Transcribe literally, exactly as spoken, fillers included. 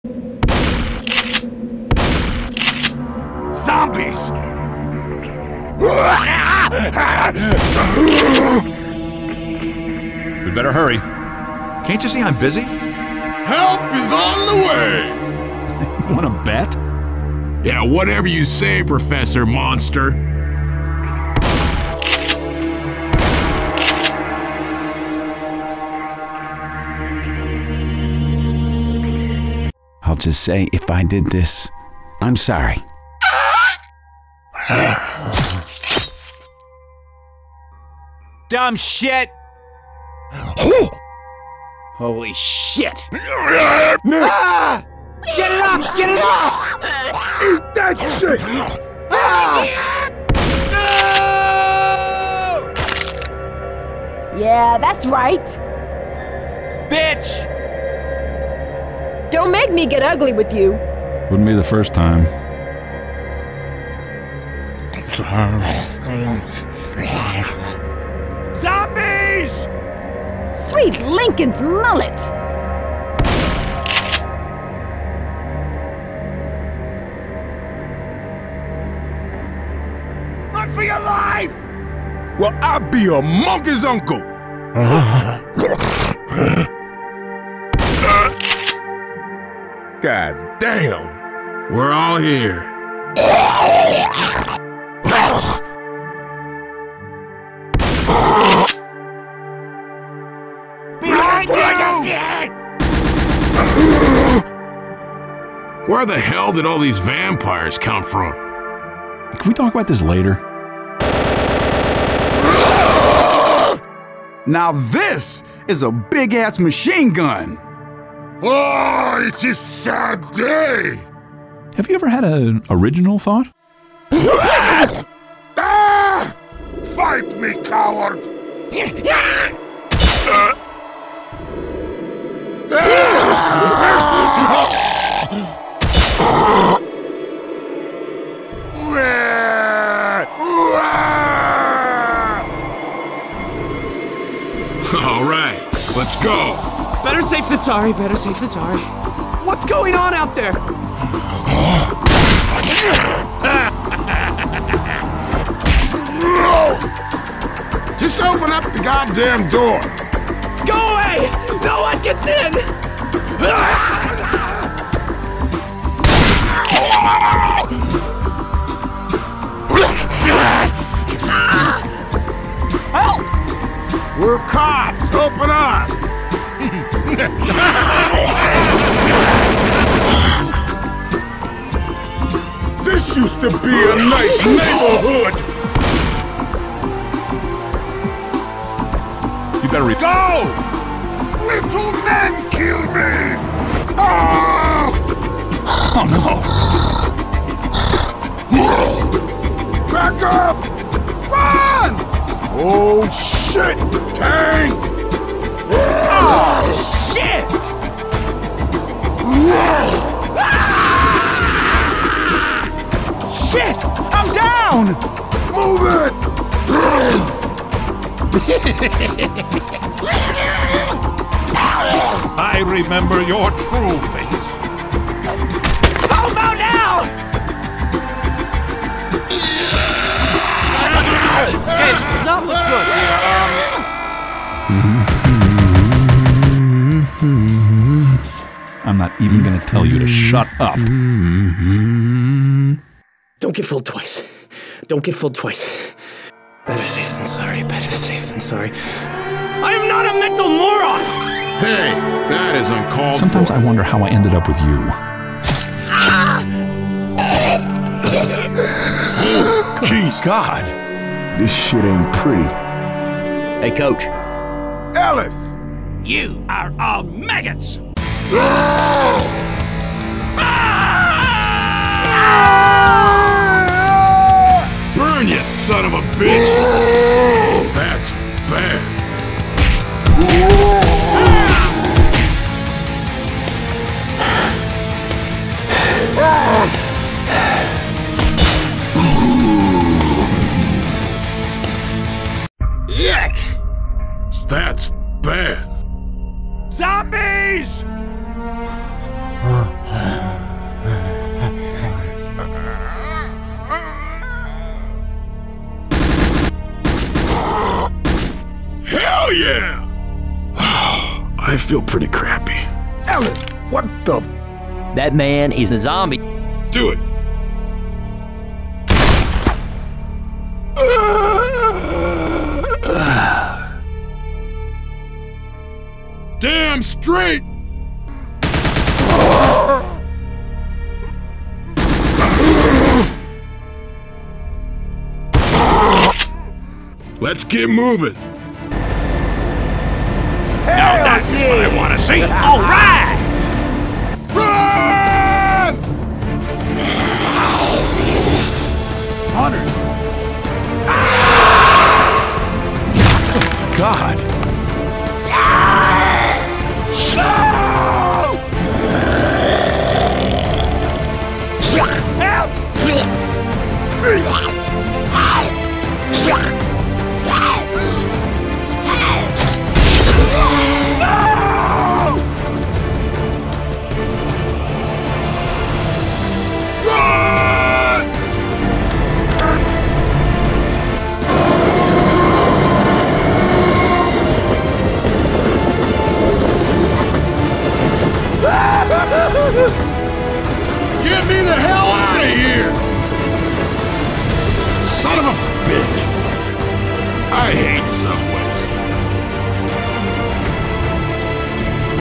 Zombies! We better hurry. Can't you see I'm busy? Help is on the way! Wanna bet? Yeah, whatever you say, Professor Monster. I'll just say, if I did this, I'm sorry. Dumb shit! Holy shit! Ah! Get it off! Get it off! Eat that shit! Ah! No! Yeah, that's right. Bitch! Don't make me get ugly with you. Wouldn't be the first time. Zombies! Sweet Lincoln's mullet. Run for your life! Well, I'll be a monkey's uncle. God damn. We're all here. Behind you! Where the hell did all these vampires come from? Can we talk about this later? Now this is a big-ass machine gun! Oh, it is sad day! Have you ever had an original thought? Ah! Fight me, coward! All right, let's go. Better safe than sorry, better safe than sorry. What's going on out there? Just open up the goddamn door. Go away! No one gets in! Help! We're cops. Open up. This used to be a nice neighborhood. You better re- Go! Little men kill me! Oh! Oh no! Back up! Run! Oh shit! Tank! Oh, shit! Shit! I'm down! Move it! I remember your true face. How about now? Okay, this does not look good. I'm not even gonna tell you to shut up. Don't get fooled twice. Don't get fooled twice. Better safe than sorry, better safe than sorry. I am not a mental moron! Hey, that is uncalled Sometimes for. I wonder how I ended up with you. Jeez, God. This shit ain't pretty. Hey, Coach. Ellis! You are all maggots. Burn, you son of a bitch! That's bad. Yuck! That's bad. Zombies! feel pretty crappy. Ellis, what the? That man is a zombie. Do it. Damn straight! Let's get moving. Now that's what I want to see. All right. Run! Hunters. God. Get me the hell out of here! Son of a